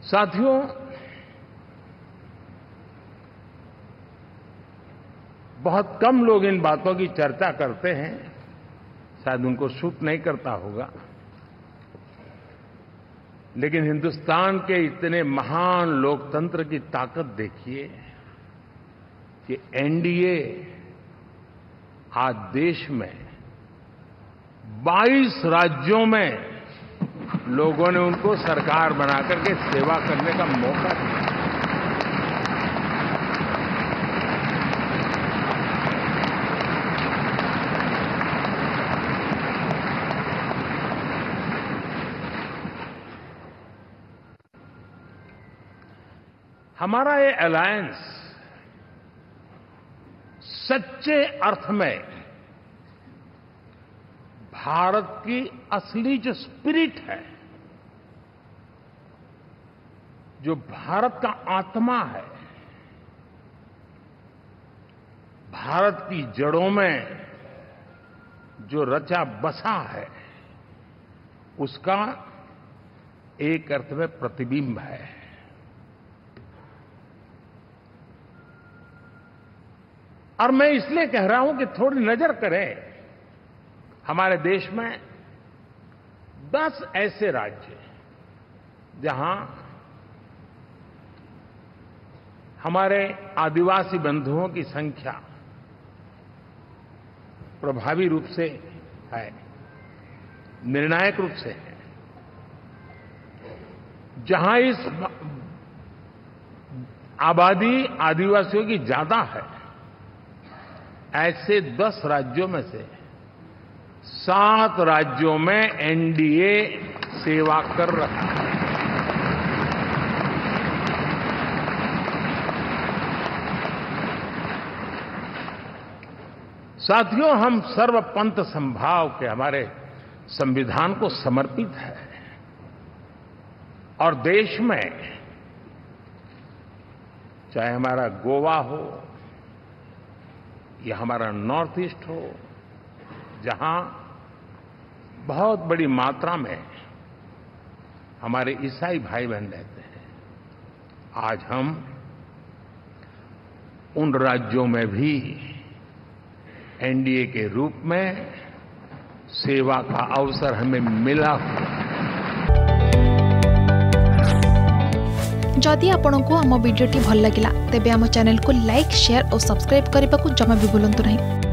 साथियों, बहुत कम लोग इन बातों की चर्चा करते हैं, शायद उनको सूट नहीं करता होगा, लेकिन हिंदुस्तान के इतने महान लोकतंत्र की ताकत देखिए कि एनडीए आज देश में 22 राज्यों में लोगों ने उनको सरकार बना करके सेवा करने का मौका दिया। हमारा ये अलायंस सच्चे अर्थ में भारत की असली जो स्पिरिट है, जो भारत का आत्मा है, भारत की जड़ों में जो रचा बसा है, उसका एक अर्थ में प्रतिबिंब है। और मैं इसलिए कह रहा हूं कि थोड़ी नजर करें, हमारे देश में 10 ऐसे राज्य जहां हमारे आदिवासी बंधुओं की संख्या प्रभावी रूप से है, निर्णायक रूप से है, जहां इस आबादी आदिवासियों की ज्यादा है। ऐसे 10 राज्यों में से 7 राज्यों में एनडीए सेवा कर रहा है। साथियों, हम सर्वपंथ संभाव के हमारे संविधान को समर्पित है और देश में चाहे हमारा गोवा हो या हमारा नॉर्थ ईस्ट हो, जहां बहुत बड़ी मात्रा में हमारे ईसाई भाई बहन रहते हैं, आज हम उन राज्यों में भी एनडीए के रूप में सेवा का अवसर हमें मिला हुआ है। जदि आपंक आम भिडी भल लगा तेब आम चैनल को लाइक, शेयर और सब्सक्राइब करने को जमा भी भूलु नहीं।